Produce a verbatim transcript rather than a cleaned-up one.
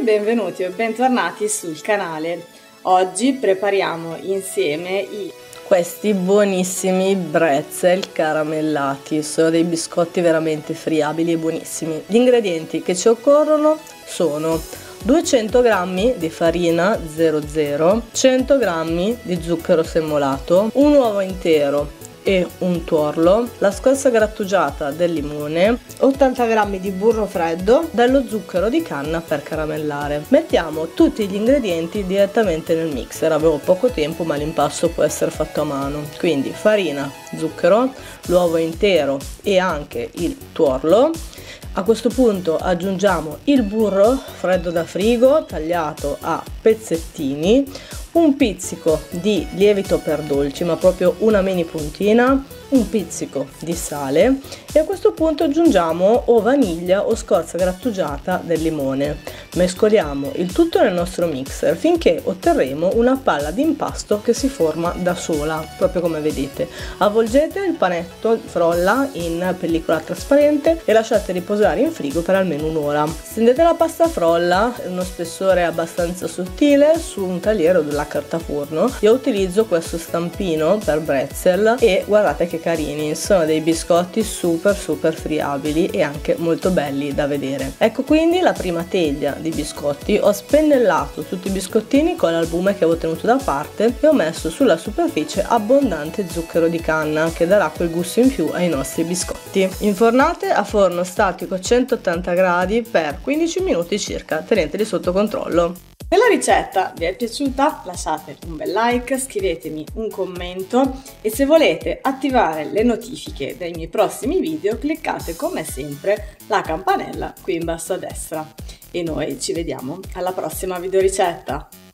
benvenuti o bentornati sul canale. Oggi prepariamo insieme i questi buonissimi Brezel caramellati. Sono dei biscotti veramente friabili e buonissimi. Gli ingredienti che ci occorrono sono duecento grammi di farina zero zero, cento grammi di zucchero semmolato, un uovo intero e un tuorlo, la scorza grattugiata del limone, ottanta grammi di burro freddo, dello zucchero di canna per caramellare. Mettiamo tutti gli ingredienti direttamente nel mixer. Avevo poco tempo ma l'impasto può essere fatto a mano, quindi farina, zucchero, l'uovo intero e anche il tuorlo. A questo punto aggiungiamo il burro freddo da frigo tagliato a pezzettini, un pizzico di lievito per dolci, ma proprio una mini puntina, un pizzico di sale e a questo punto aggiungiamo o vaniglia o scorza grattugiata del limone. Mescoliamo il tutto nel nostro mixer finché otterremo una palla di impasto che si forma da sola, proprio come vedete. Avvolgete il panetto frolla in pellicola trasparente e lasciate riposare in frigo per almeno un'ora. Stendete la pasta frolla, uno spessore abbastanza sottile, su un tagliere o della carta forno. Io utilizzo questo stampino per Brezel e guardate che carini, sono dei biscotti super super friabili e anche molto belli da vedere. Ecco quindi la prima teglia di biscotti. Ho spennellato tutti i biscottini con l'albume che avevo tenuto da parte e ho messo sulla superficie abbondante zucchero di canna che darà quel gusto in più ai nostri biscotti. Infornate a forno statico a centottanta gradi per quindici minuti circa, teneteli sotto controllo. Se la ricetta vi è piaciuta lasciate un bel like, scrivetemi un commento e se volete attivare le notifiche dei miei prossimi video cliccate come sempre la campanella qui in basso a destra. E noi ci vediamo alla prossima videoricetta.